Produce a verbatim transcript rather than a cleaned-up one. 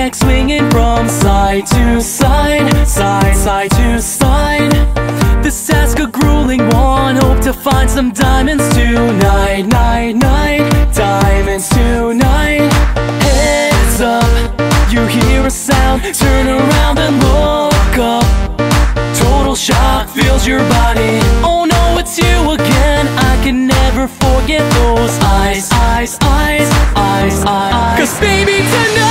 like swinging from side to side, side, side to side. This task a grueling one, hope to find some diamonds tonight, night, night, diamonds tonight. Heads up, you hear a sound, turn around and look up. Total shock fills your body, oh no, it's you again. I can never forget those eyes, eyes, eyes, eyes, eyes. 'Cause baby tonight